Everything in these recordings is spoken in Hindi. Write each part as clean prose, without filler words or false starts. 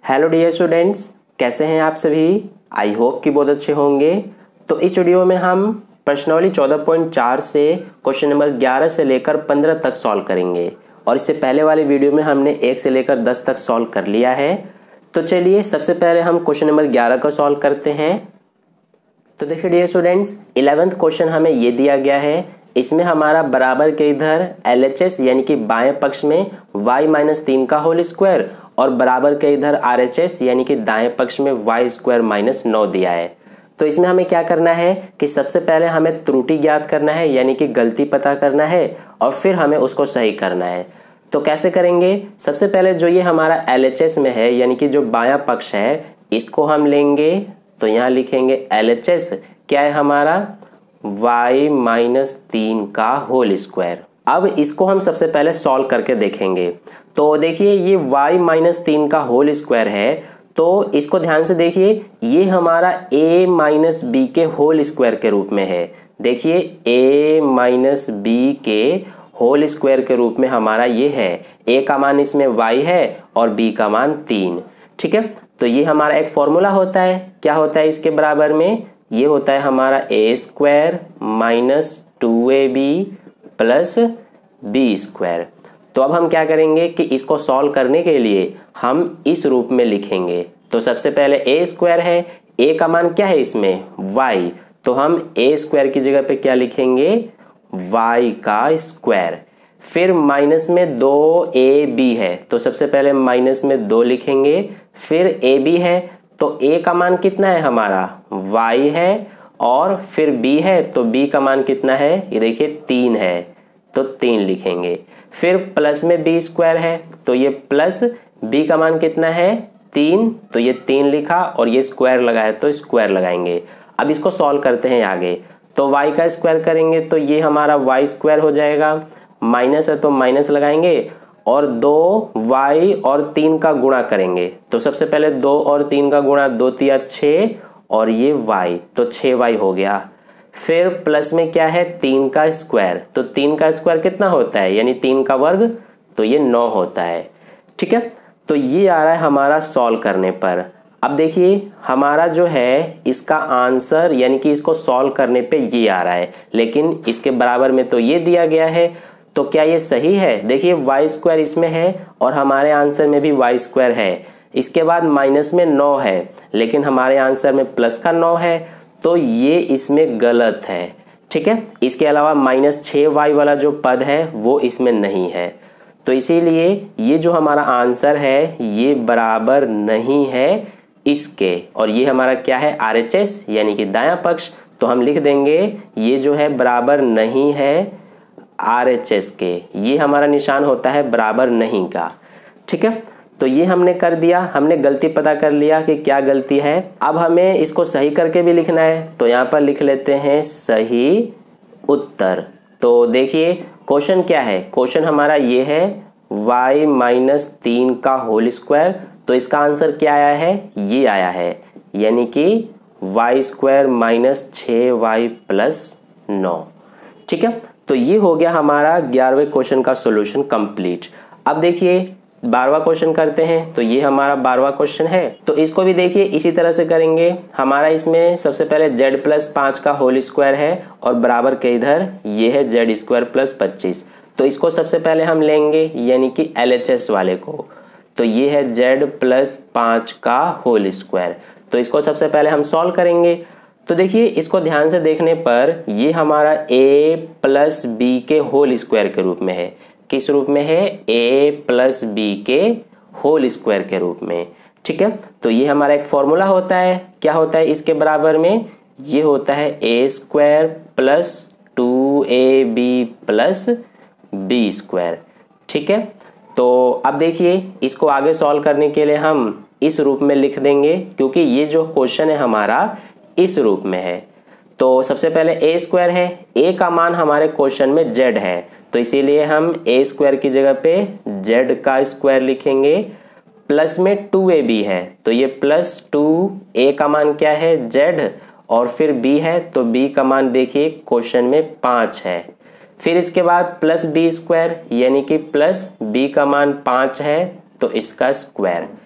हेलो डियर स्टूडेंट्स, कैसे हैं आप सभी। आई होप कि बहुत अच्छे होंगे। तो इस वीडियो में हम प्रश्नावली 14.4 से क्वेश्चन नंबर 11 से लेकर 15 तक सॉल्व करेंगे। और इससे पहले वाले वीडियो में हमने 1 से लेकर 10 तक सॉल्व कर लिया है। तो चलिए सबसे पहले हम क्वेश्चन नंबर 11 को सॉल्व करते हैं। तो देखिए डियर स्टूडेंट्स, 11th क्वेश्चन हमें ये दिया गया है। इसमें हमारा बराबर के इधर LHS यानी कि बाएं पक्ष में y-3 का होल स्क्वायर और बराबर के इधर RHS यानी कि दाएं पक्ष में y² - 9 दिया है। तो इसमें हमें क्या करना है कि सबसे पहले हमें त्रुटि ज्ञात करना है यानी कि गलती पता करना है और फिर हमें उसको सही करना है। तो कैसे करेंगे, सबसे पहले जो ये हमारा LHS में है यानी कि जो बायां पक्ष है इसको हम लेंगे। तो यहाँ लिखेंगे LHS क्या है हमारा y-3 का होल स्क्वायर। अब इसको हम सबसे पहले सॉल्व करके देखेंगे। तो देखिए ये y-3 का होल स्क्वायर है, तो इसको ध्यान से देखिए, ये हमारा a-b के होल स्क्वायर के रूप में है। देखिए a-b के होल स्क्वायर के रूप में हमारा ये है। a का मान इसमें y है और b का मान 3। ठीक है, तो ये हमारा एक फॉर्मूला होता है। क्या होता है इसके बराबर में, ये होता है हमारा a² - 2ab + b²। तो अब हम क्या करेंगे कि इसको सॉल्व करने के लिए हम इस रूप में लिखेंगे। तो सबसे पहले a² है, a का मान क्या है इसमें y, तो हम a² की जगह पे क्या लिखेंगे y का स्क्वायर। फिर माइनस में 2ab है, तो सबसे पहले माइनस में 2 लिखेंगे। फिर ab है, तो a का मान कितना है हमारा y है और फिर b है, तो b का मान कितना है, ये देखिए 3 है, तो 3 लिखेंगे। फिर प्लस में b² है, तो ये प्लस b का मान कितना है 3, तो ये 3 लिखा और ये स्क्वायर लगाया तो स्क्वायर लगाएंगे। अब इसको सॉल्व करते हैं आगे। तो y का स्क्वायर करेंगे तो ये हमारा y² हो जाएगा, माइनस है तो माइनस लगाएंगे और 2y और 3 का गुणा करेंगे। तो सबसे पहले 2 और 3 का गुणा, 2 तिया 6 और ये y, तो 6y हो गया। फिर प्लस में क्या है 3 का स्क्वायर, तो 3 का स्क्वायर कितना होता है यानी 3 का वर्ग, तो ये 9 होता है। ठीक है, तो ये आ रहा है हमारा सॉल्व करने पर। अब देखिए हमारा जो है इसका आंसर यानी कि इसको सॉल्व करने पे ये आ रहा है, लेकिन इसके बराबर में तो ये दिया गया है। तो क्या ये सही है, देखिए y² इसमें है और हमारे आंसर में भी y² है। इसके बाद माइनस में 9 है लेकिन हमारे आंसर में प्लस का 9 है, तो ये इसमें गलत है। ठीक है, इसके अलावा -6y वाला जो पद है वो इसमें नहीं है। तो इसीलिए ये जो हमारा आंसर है ये बराबर नहीं है इसके, और ये हमारा क्या है RHS यानी कि दायां पक्ष। तो हम लिख देंगे ये जो है बराबर नहीं है RHS के, ये हमारा निशान होता है बराबर नहीं का। ठीक है, तो ये हमने कर दिया, हमने गलती पता कर लिया कि क्या गलती है। अब हमें इसको सही करके भी लिखना है, तो यहाँ पर लिख लेते हैं सही उत्तर। तो देखिए क्वेश्चन क्या है, क्वेश्चन हमारा ये है y-3 का होल स्क्वायर। तो इसका आंसर क्या आया है, ये आया है यानी कि y² - 6y + 9। ठीक है, तो ये हो गया हमारा 11वें क्वेश्चन का सॉल्यूशन कंप्लीट। अब देखिए 12वां क्वेश्चन करते हैं। तो ये हमारा 12वां क्वेश्चन है, तो इसको भी देखिए इसी तरह से करेंगे। हमारा इसमें सबसे पहले z+5 का होल स्क्वायर है और बराबर के इधर ये है z² + 25। तो इसको सबसे पहले हम लेंगे यानी कि LHS वाले को। तो ये है z+5 का होल स्क्वायर। तो इसको सबसे पहले हम सॉल्व करेंगे। तो देखिए इसको ध्यान से देखने पर ये हमारा a + b के होल स्क्वायर के रूप में है। किस रूप में है, a + b के होल स्क्वायर के रूप में। ठीक है, तो ये हमारा एक फॉर्मूला होता है। क्या होता है इसके बराबर में, ये होता है a² + 2ab + b²। ठीक है, तो अब देखिए इसको आगे सॉल्व करने के लिए हम इस रूप में लिख देंगे, क्योंकि ये जो क्वेश्चन है हमारा इस रूप में है। तो सबसे पहले a² है, a का मान हमारे क्वेश्चन में z है, तो इसीलिए हम a² की जगह पे z का स्क्वायर लिखेंगे। प्लस में 2ab है, तो ये +2, a का मान क्या है z और फिर b है, तो b का मान देखिए क्वेश्चन में 5 है। फिर इसके बाद +b² यानी कि प्लस b का मान 5 है, तो इसका स्क्वायर।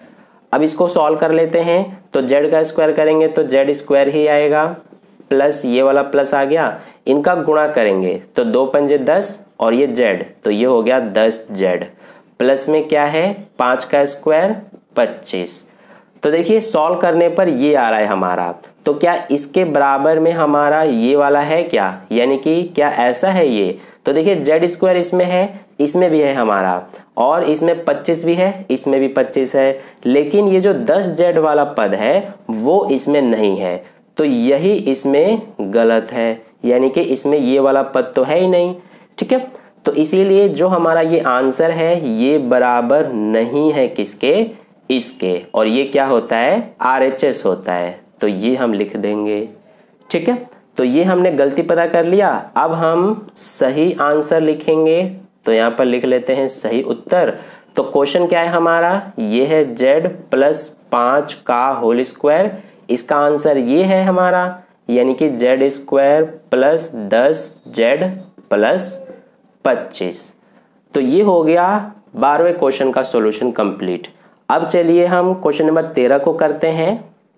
अब इसको सॉल्व कर लेते हैं, तो z का स्क्वायर करेंगे तो z स्क्वायर ही आएगा, प्लस ये वाला प्लस आ गया, इनका गुणा करेंगे तो 2 पंजे 10 और ये z, तो ये हो गया 10z, प्लस में क्या है 5 का स्क्वायर 25। तो देखिए सॉल्व करने पर ये आ रहा है हमारा, तो क्या इसके बराबर में हमारा ये वाला है क्या, यानी कि क्या ऐसा है ये, तो देखिए z स्क्वायर इसमें है, इसमें भी है हमारा, और इसमें 25 भी है, इसमें भी 25 है, लेकिन ये जो 10z वाला पद है वो इसमें नहीं है, तो यही इसमें गलत है, यानी कि इसमें ये वाला पद तो है ही नहीं। ठीक है, तो इसीलिए जो हमारा ये आंसर है ये बराबर नहीं है किसके, इसके, और ये क्या होता है RHS होता है, तो ये हम लिख देंगे। ठीक है, तो ये हमने गलती पता कर लिया, अब हम सही आंसर लिखेंगे, तो यहाँ पर लिख लेते हैं सही उत्तर। तो क्वेश्चन क्या है हमारा, ये है z प्लस 5 का होल स्क्वायर, इसका आंसर ये है हमारा, यानी कि z square plus 10z plus 25। तो ये हो गया 12वें क्वेश्चन का सॉल्यूशन कंप्लीट। अब चलिए हम क्वेश्चन नंबर 13 को करते हैं।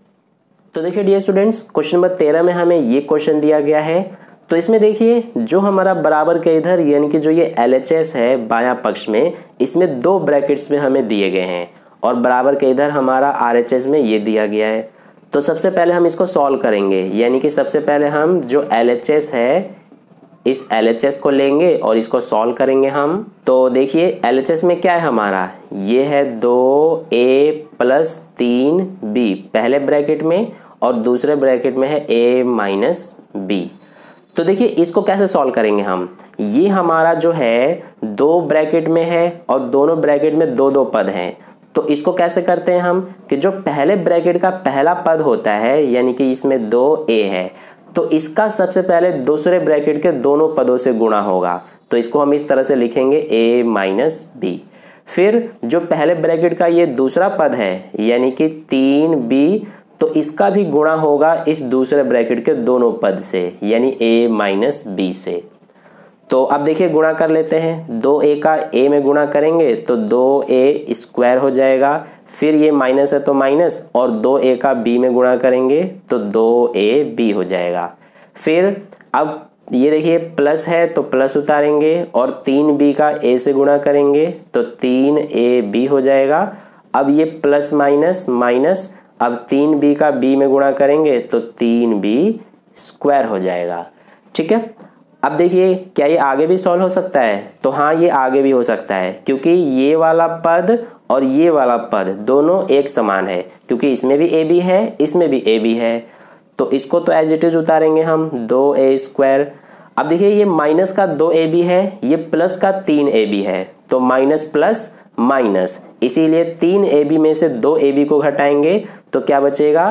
तो देखिए डियर स्टूडेंट्स, क्वेश्चन नंबर 13 में हमें ये क्वेश्चन दिया गया है, तो इसमें देखिए जो हमारा बराबर के इधर यानी कि जो ये LHS है बायां पक्ष में, इसमें 2 ब्रैकेट्स में हमें दिए गए हैं, और बराबर के इधर हमारा RHS में ये दिया गया है। तो सबसे पहले हम इसको सॉल्व करेंगे, यानी कि सबसे पहले हम जो LHS है इस LHS को लेंगे और इसको सॉल्व करेंगे हम। तो देखिए LHS में क्या है हमारा, ये है 2a प्लस 3b पहले ब्रैकेट में, और दूसरे ब्रैकेट में है a माइनस b। तो देखिए इसको कैसे सॉल्व करेंगे हम, ये हमारा जो है 2 ब्रैकेट में है और दोनों ब्रैकेट में 2 पद हैं, तो इसको कैसे करते हैं हम कि जो पहले ब्रैकेट का पहला पद होता है, यानी कि इसमें 2a है, तो इसका सबसे पहले दूसरे ब्रैकेट के दोनों पदों से गुणा होगा, तो इसको हम इस तरह से लिखेंगे a माइनस b। फिर जो पहले ब्रैकेट का ये दूसरा पद है यानी कि 3b, तो इसका भी गुणा होगा इस दूसरे ब्रैकेट के दोनों पद से, यानी a माइनस b से। तो अब देखिए गुणा कर लेते हैं, 2a का a में गुणा करेंगे तो 2a स्क्वायर हो जाएगा, फिर ये माइनस है तो माइनस, और 2a का b में गुणा करेंगे तो 2ab हो जाएगा। फिर अब ये देखिए प्लस है तो प्लस उतारेंगे, और 3b का a से गुणा करेंगे तो 3ab हो जाएगा। अब ये प्लस माइनस माइनस, अब 3b का b में गुणा करेंगे तो 3b स्क्वायर हो जाएगा। ठीक है, अब देखिए क्या ये आगे भी सॉल्व हो सकता है, तो हाँ ये आगे भी हो सकता है, क्योंकि ये वाला पद और ये वाला पद दोनों एक समान है, क्योंकि इसमें भी ab है इसमें भी ab है, तो इसको तो एज इट इज उतारेंगे हम 2a स्क्वायर। अब देखिए ये माइनस का 2ab है, ये प्लस का 3ab है, तो माइनस प्लस माइनस, इसीलिए 3ab में से 2ab को घटाएंगे तो क्या बचेगा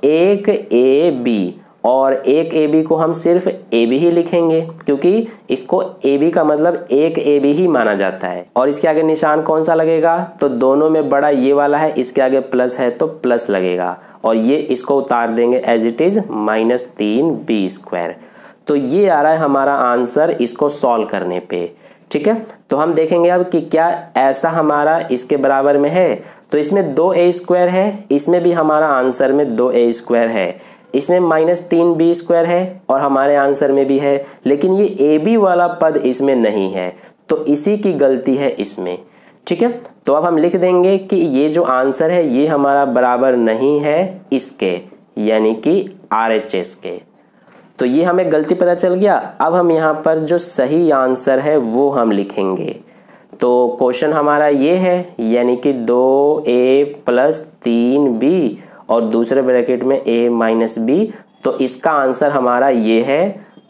1ab, और 1ab को हम सिर्फ ab ही लिखेंगे, क्योंकि इसको ab का मतलब 1ab ही माना जाता है। और इसके आगे निशान कौन सा लगेगा, तो दोनों में बड़ा ये वाला है, इसके आगे प्लस है तो प्लस लगेगा, और ये इसको उतार देंगे as it is minus 3b square. तो ये आ रहा है हमारा आंसर इसको सॉल्व करने पे। ठीक है, तो हम देखेंगे अब कि क्या ऐसा हमारा इसके बराबर में है। तो इसमें 2a स्क्वायर है, इसमें भी हमारा आंसर में 2a स्क्वायर है, इसमें माइनस 3b स्क्वायर है, और हमारे आंसर में भी है, लेकिन ये ab वाला पद इसमें नहीं है, तो इसी की गलती है इसमें। ठीक है, तो अब हम लिख देंगे कि ये जो आंसर है ये हमारा बराबर नहीं है इसके, यानी कि RHS के। तो ये हमें गलती पता चल गया। अब हम यहाँ पर जो सही आंसर है वो हम लिखेंगे। तो क्वेश्चन हमारा ये है, यानी कि 2a प्लस 3b और दूसरे ब्रैकेट में a माइनस b, तो इसका आंसर हमारा ये है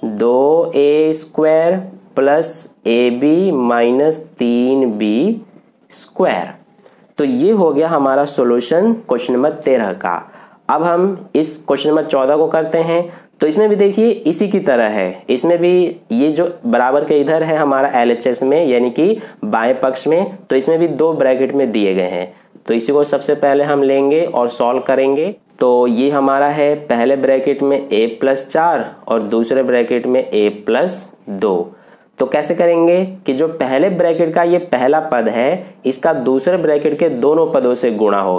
2a square plus ab minus 3b square. तो ये हो गया हमारा सॉल्यूशन क्वेश्चन नंबर 13 का। अब हम इस क्वेश्चन नंबर 14 को करते हैं। तो इसमें भी देखिए इसी की तरह है, इसमें भी ये जो बराबर के इधर है हमारा LHS में यानी कि बाएं पक्ष में, तो इसमें भी 2 ब्रैकेट में दिए गए हैं। तो इसी को सबसे पहले हम लेंगे और सॉल्व करेंगे। तो ये हमारा है पहले ब्रैकेट में a प्लस 4 और दूसरे ब्रैकेट में a प्लस 2। तो कैसे करेंगे कि जो पहले ब्रैकेट का ये पहला पद है इसका दूसरे ब्रैकेट के दोनों पदों से गुणा होगा,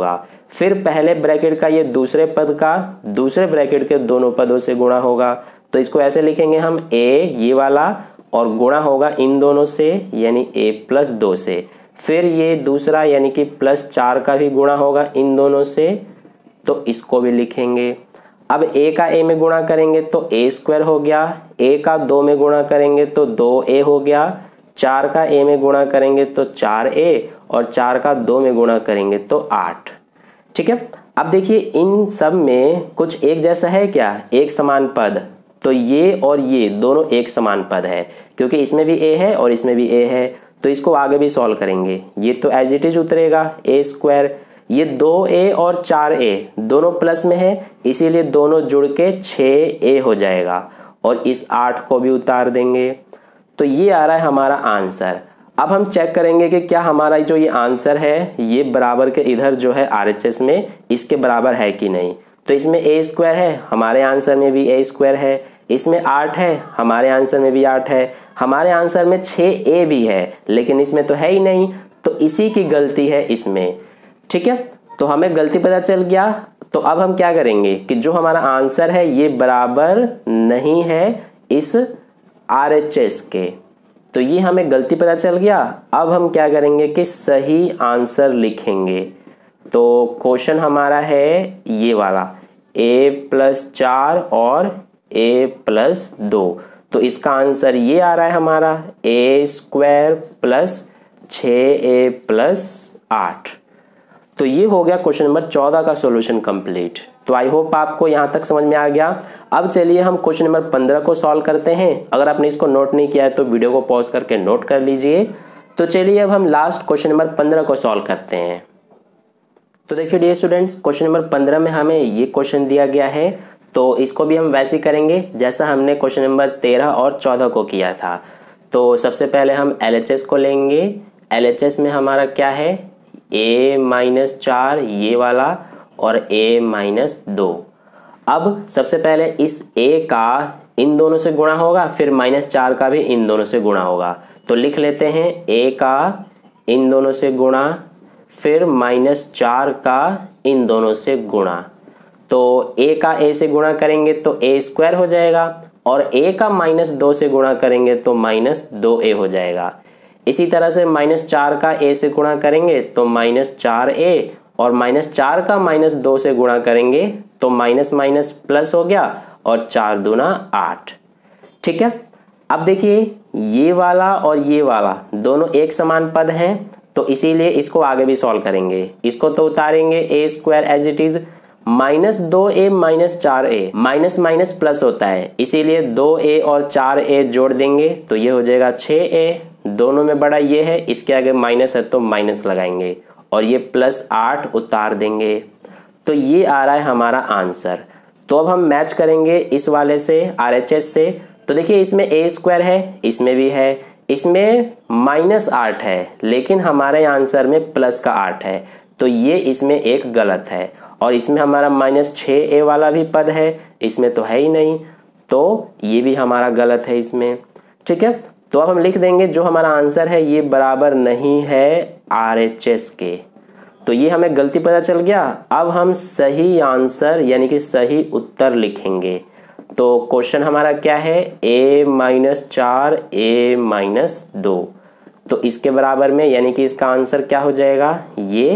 फिर पहले ब्रैकेट का ये दूसरे पद का दूसरे ब्रैकेट के दोनों पदों से गुणा होगा, तो इसको ऐसे लिखेंगे हम a ये वाला और गुणा होगा इन दोनों से यानी a+2 से। फिर ये दूसरा यानी कि +4 का भी गुणा होगा इन दोनों से, तो इसको भी लिखेंगे। अब a का a में गुणा करेंगे तो a² हो गया, a का 2 में गुणा करेंगे तो 2a हो गया, 4 का a में गुणा करेंगे तो 4a और 4 का 2 में गुणा करेंगे तो 8। ठीक है, अब देखिए इन सब में कुछ एक जैसा है क्या, एक समान पद, तो ये और ये दोनों एक समान पद है क्योंकि इसमें भी a है और इसमें भी a है, तो इसको आगे भी सॉल्व करेंगे। ये तो एज इट इज उतरेगा a², ये 2a और 4a दोनों प्लस में है इसीलिए दोनों जुड़ के 6a हो जाएगा और इस 8 को भी उतार देंगे, तो ये आ रहा है हमारा आंसर। अब हम चेक करेंगे कि क्या हमारा जो ये आंसर है ये बराबर के इधर जो है RHS में इसके बराबर है कि नहीं। तो इसमें a² है, हमारे आंसर में भी a² है, इसमें 8 है, हमारे आंसर में भी 8 है, हमारे आंसर में 6a भी है लेकिन इसमें तो है ही नहीं, तो इसी की गलती है इसमें। ठीक है, तो हमें गलती पता चल गया। तो अब हम क्या करेंगे कि जो हमारा आंसर है ये बराबर नहीं है इस RHS के, तो ये हमें गलती पता चल गया। अब हम क्या करेंगे कि सही आंसर लिखेंगे। तो क्वेश्चन हमारा है ये वाला a+4 और a+2, तो इसका आंसर ये आ रहा है हमारा a² + 6a + 8। तो ये हो गया क्वेश्चन नंबर 14 का सॉल्यूशन कंप्लीट। तो आई होप आपको यहाँ तक समझ में आ गया। अब चलिए हम क्वेश्चन नंबर 15 को सॉल्व करते हैं। अगर आपने इसको नोट नहीं किया है तो वीडियो को पॉज करके नोट कर लीजिए। तो चलिए अब हम लास्ट क्वेश्चन नंबर 15 को सॉल्व करते हैं। तो देखिए डियर स्टूडेंट्स, क्वेश्चन नंबर 15 में हमें ये क्वेश्चन दिया गया है, तो इसको भी हम वैसे ही करेंगे जैसा हमने क्वेश्चन नंबर 13 और 14 को किया था। तो सबसे पहले हम LHS को लेंगे। LHS में हमारा क्या है, a-4 ये वाला और a-2। अब सबसे पहले इस a का इन दोनों से गुणा होगा, फिर -4 का भी इन दोनों से गुणा होगा। तो लिख लेते हैं a का इन दोनों से गुणा, फिर -4 का इन दोनों से गुणा। तो a का a से गुणा करेंगे तो a² हो जाएगा और a का -2 से गुणा करेंगे तो -2a हो जाएगा। इसी तरह से -4 का a से गुणा करेंगे तो -4a और -4 का -2 से गुणा करेंगे तो माइनस माइनस प्लस हो गया और 4 दूना 8। ठीक है, अब देखिए ये वाला और ये वाला दोनों एक समान पद हैं, तो इसीलिए इसको आगे भी सॉल्व करेंगे। इसको तो उतारेंगे a² as it is, -2a -4a, minus minus plus होता है इसीलिए 2a और 4a जोड़ देंगे तो ये हो जाएगा 6a। दोनों में बड़ा ये है, इसके आगे माइनस है तो माइनस लगाएंगे और ये +8 उतार देंगे। तो ये आ रहा है हमारा आंसर। तो अब हम मैच करेंगे इस वाले से RHS से। तो देखिए इसमें a² है, इसमें भी है, इसमें -8 है लेकिन हमारे आंसर में +8 है, तो ये इसमें एक गलत है। और इसमें हमारा -6a वाला भी पद है, इसमें तो है ही नहीं, तो ये भी हमारा गलत है इसमें। ठीक है, तो अब हम लिख देंगे जो हमारा आंसर है ये बराबर नहीं है RHS के। तो ये हमें गलती पता चल गया। अब हम सही आंसर यानी कि सही उत्तर लिखेंगे। तो क्वेश्चन हमारा क्या है, a-4 a-2, तो इसके बराबर में यानी कि इसका आंसर क्या हो जाएगा, ये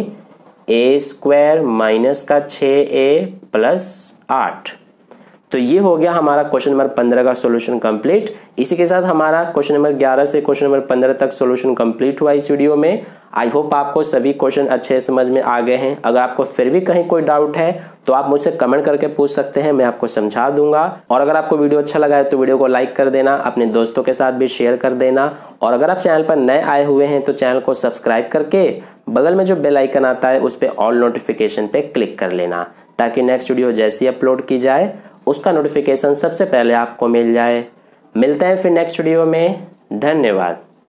a² माइनस का 6a + 8। तो ये हो गया हमारा क्वेश्चन नंबर 15 का सॉल्यूशन कंप्लीट। इसी के साथ हमारा क्वेश्चन नंबर 11 से क्वेश्चन नंबर 15 तक सॉल्यूशन कंप्लीट हुआ इस वीडियो में। आई होप आपको सभी क्वेश्चन अच्छे समझ में आ गए हैं। अगर आपको फिर भी कहीं कोई डाउट है तो आप मुझसे कमेंट करके पूछ सकते हैं, मैं आपको समझा दूंगा। और अगर आपको वीडियो अच्छा लगा है तो वीडियो को लाइक कर देना, अपने दोस्तों के साथ भी शेयर कर देना। और अगर आप चैनल पर नए आए हुए हैं तो चैनल को सब्सक्राइब करके बगल में जो बेल आइकन आता है उस पर ऑल नोटिफिकेशन पे क्लिक कर लेना, ताकि नेक्स्ट वीडियो जैसी अपलोड की जाए उसका नोटिफिकेशन सबसे पहले आपको मिल जाए। मिलते हैं फिर नेक्स्ट वीडियो में। धन्यवाद।